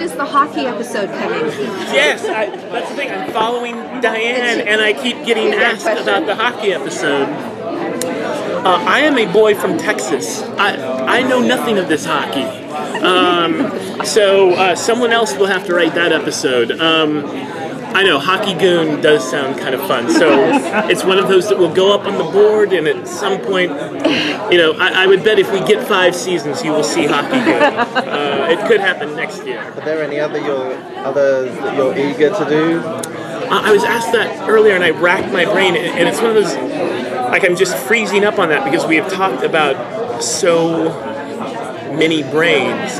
is the hockey episode coming? Yes, that's the thing. I'm following Diane, and I keep getting asked about the hockey episode. I am a boy from Texas. I know nothing of this hockey. So someone else will have to write that episode. I know, Hockey Goon does sound kind of fun. So it's one of those that will go up on the board, and at some point, I would bet if we get 5 seasons, you will see Hockey Goon. It could happen next year. Are there any others that you're eager to do? I was asked that earlier, and I racked my brain, and it's one of those, like, I'm just freezing up on that because we have talked about so many brains.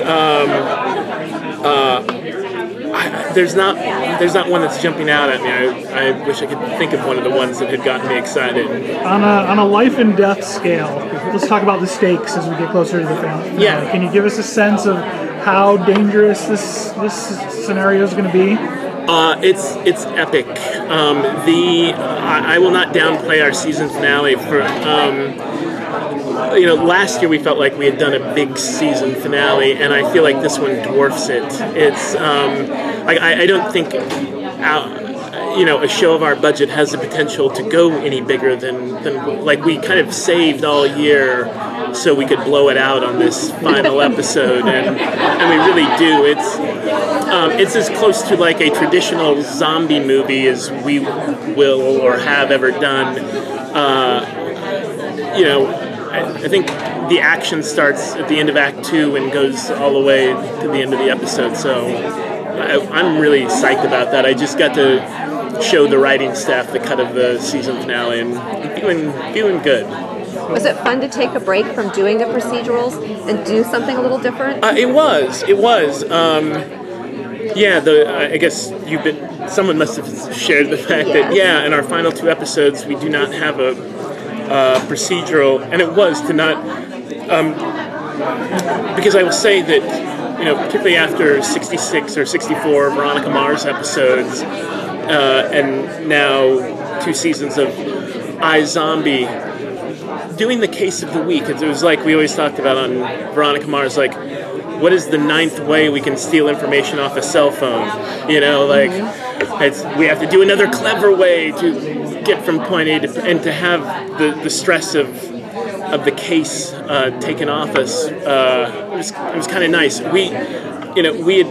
There's not one that's jumping out at me. I wish I could think of one of the ones that had gotten me excited. On a life and death scale, let's talk about the stakes as we get closer to the finale. Yeah. Can you give us a sense of how dangerous this scenario is going to be? It's epic. I will not downplay our season finale for. Last year we felt like we had done a big season finale, and I feel like this one dwarfs it. It's I don't think a show of our budget has the potential to go any bigger than like we kind of saved all year so we could blow it out on this final episode, and we really do. It's as close to like a traditional zombie movie as we will or have ever done. I think the action starts at the end of Act 2 and goes all the way to the end of the episode, so I'm really psyched about that. I just got to show the writing staff the cut of the season finale, and feeling good. Was it fun to take a break from doing the procedurals and do something a little different? It was. I guess someone must have shared the fact that, in our final 2 episodes, we do not have a procedural, and it was to not, because I will say that, particularly after 66 or 64 Veronica Mars episodes, and now 2 seasons of iZombie, doing the case of the week, it was like we always talked about on Veronica Mars, like, what is the 9th way we can steal information off a cell phone? We have to do another clever way to get from point A to, and to have the stress of the case taken off us. It was kind of nice. We had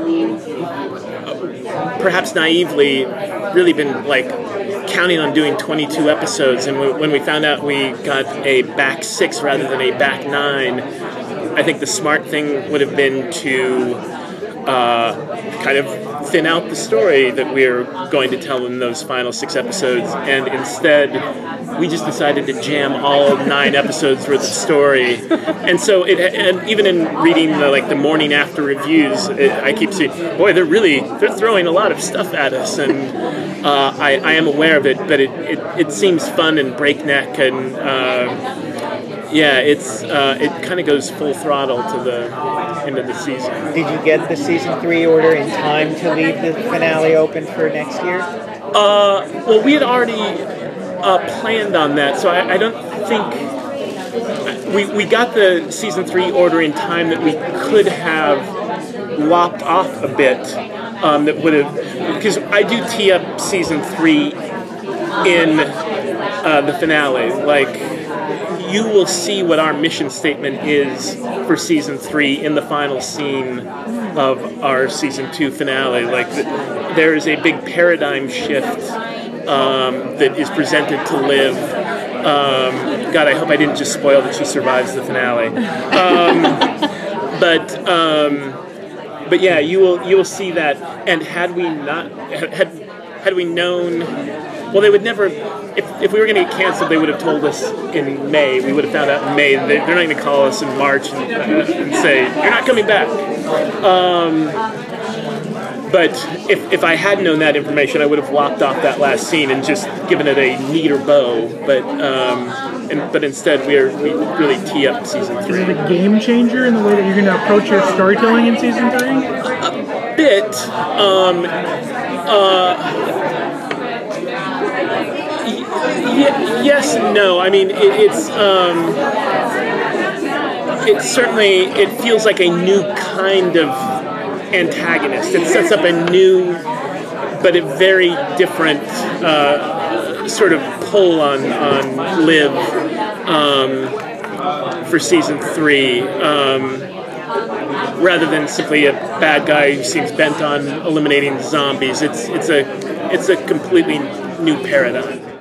perhaps naively really been like counting on doing 22 episodes, and when we found out we got a back 6 rather than a back 9, I think the smart thing would have been to kind of thin out the story that we're going to tell in those final 6 episodes, and instead we just decided to jam all 9 episodes worth of story. And so and even in reading the morning after reviews, I keep seeing, boy, they're throwing a lot of stuff at us, and I am aware of it, but it seems fun and breakneck, and it kind of goes full throttle to the end of the season. Did you get the season 3 order in time to leave the finale open for next year? Well, we had already planned on that, so I don't think we got the season 3 order in time that we could have lopped off a bit. That would have, because I do tee up season 3 in the finale, like. You will see what our mission statement is for season 3 in the final scene of our season 2 finale. Like, there is a big paradigm shift that is presented to Liv. God, I hope I didn't just spoil that she survives the finale. But yeah, you will see that. And had we not had we known, well, they would never. If we were going to get canceled, they would have told us in May. We would have found out in May. They're not going to call us in March and say, you're not coming back. But if I had known that information, I would have lopped off that last scene and just given it a neater bow. But instead, we really tee up season 3. Is it a game changer in the way that you're going to approach your storytelling in season 3? A bit. Yes and no. I mean, it's certainly, it feels like a new kind of antagonist. It sets up a new, but a very different sort of pull on Liv for season 3. Rather than simply a bad guy who seems bent on eliminating zombies, it's a completely new paradigm.